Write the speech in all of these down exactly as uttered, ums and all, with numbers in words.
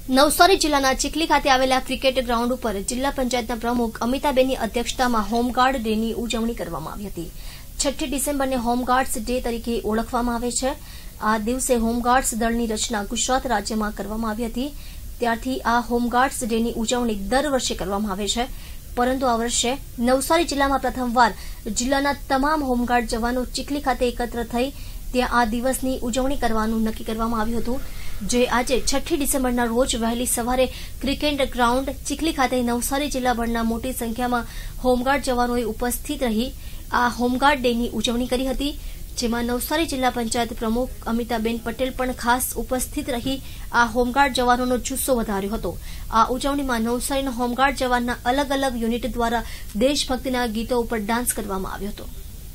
નવસારી જિલ્લાના ચીખલી ખાતે આવેલા ક્રિકેટ ગ્રાઉન્ડ ઉપર જિલ્લા પંચાયતના પ્રમુખ અમિતાબેનની અધ્યક્ષતામાં હોમગાર્ડ ડેની ઉજવણી કરવામાં આવી હતી। છઠ્ઠી ડિસેમ્બરને હોમગાર્ડ્સ ડે તરીકે ઓળખવામાં આવે છે। આ દિવસે હોમગાર્ડ્સ દળની રચના ગુજરાત રાજ્યમાં કરવામાં આવી હતી। ત્યારથી આ હોમગાર્ડ્સ ડેની ઉજવણી દર વર્ષે કરવામાં આવે છે, પરંતુ આ વર્ષે નવસારી જિલ્લામાં પ્રથમવાર જિલ્લાના તમામ હોમગાર્ડ જવાનો ચીખલી ખાતે એકત્ર થઈ ત્યાં આ દિવસની ઉજવણી કરવાનું નક્કી કરવામાં આવ્યું હતું, જે આજે છઠ્ઠી ડિસેમ્બરના રોજ વહેલી સવારે ક્રિકેટ ગ્રાઉન્ડ ચીખલી ખાતે નવસારી જિલ્લાભરના મોટી સંખ્યામાં હોમગાર્ડ જવાનોએ ઉપસ્થિત રહી આ હોમગાર્ડ ડેની ઉજવણી કરી હતી, જેમાં નવસારી જિલ્લા પંચાયત પ્રમુખ અમિતાબેન પટેલ પણ ખાસ ઉપસ્થિત રહી આ હોમગાર્ડ જવાનોનો જુસ્સો વધાર્યો હતો। આ ઉજવણીમાં નવસારીના હોમગાર્ડ જવાનના અલગ અલગ યુનિટ દ્વારા દેશભક્તિના ગીતો ઉપર ડાન્સ કરવામાં આવ્યો હતો।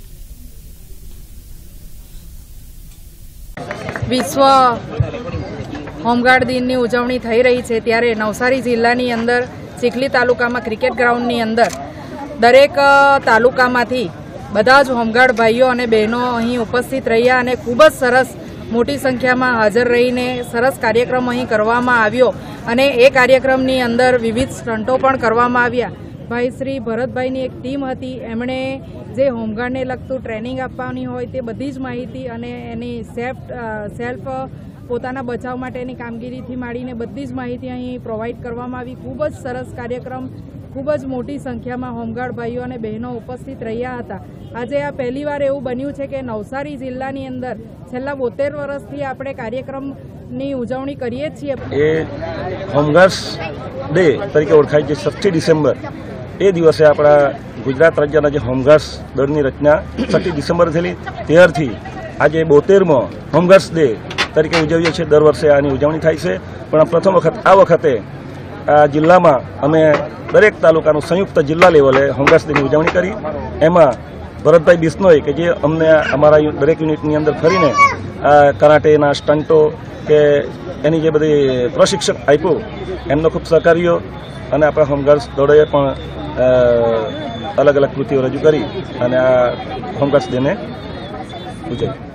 વિશ્વ હોમગાર્ડ દિનની ઉજવણી થઈ રહી છે ત્યારે નવસારી જિલ્લાની અંદર ચીખલી તાલુકામાં ક્રિકેટ ગ્રાઉન્ડની અંદર દરેક તાલુકામાંથી બધા જ હોમગાર્ડ ભાઈઓ અને બહેનો અહીં ઉપસ્થિત રહ્યા અને ખૂબ જ સરસ મોટી સંખ્યામાં હાજર રહીને સરસ કાર્યક્રમ અહીં કરવામાં આવ્યો અને એ કાર્યક્રમની અંદર વિવિધ સ્ટન્ટો પણ કરવામાં આવ્યા। ભાઈ શ્રી ભરતભાઈની એક ટીમ હતી, એમણે જે હોમગાર્ડને લગતું ટ્રેનિંગ આપવાની હોય તે બધી જ માહિતી અને એની સેફ સેલ્ફ પોતાના બચાવ માટેની કામગીરીથી માંડીને બધી જ માહિતી અહીં પ્રોવાઈડ કરવામાં આવી। ખૂબ જ સરસ કાર્યક્રમ, ખૂબ જ મોટી સંખ્યામાં હોમગાર્ડ ભાઈઓ અને બહેનો ઉપસ્થિત રહ્યા હતા। આજે આ પહેલીવાર એવું બન્યું છે કે નવસારી જિલ્લાની અંદર છેલ્લા બોતેર વર્ષથી આપણે કાર્યક્રમની ઉજવણી કરીએ છીએ। એ હોમગાર્ડ્સ ડે તરીકે ઓળખાય છે। છઠ્ઠી ડિસેમ્બર એ દિવસે આપણા ગુજરાત રાજ્યના જે હોમગાર્ડ્સ દળની રચના છઠ્ઠી ડિસેમ્બર થયેલી, ત્યારથી આજે બોતેરમો હોમગાર્ડ્સ ડે તરીકે ઉજવીએ છીએ। દર વર્ષે આની ઉજવણી થાય છે, પણ પ્રથમ વખત આ વખતે આ જિલ્લામાં અમે દરેક તાલુકાનું સંયુક્ત જિલ્લા લેવલે હોમગાર્ડ્સ ડેની ઉજવણી કરી। એમાં ભરતભાઈ બિશ્નોઈ કે જે અમને અમારા દરેક યુનિટની અંદર ફરીને કરાટેના સ્ટન્ટો કે એની જે બધી પ્રશિક્ષણ આપ્યું એમનો ખૂબ સહકાર્યો અને આપણા હોમગાર્ડ્સ દળોએ પણ અલગ અલગ કૃતિઓ રજૂ કરી અને આ હોમગાર્ડ્સ ડેને ઉજવી।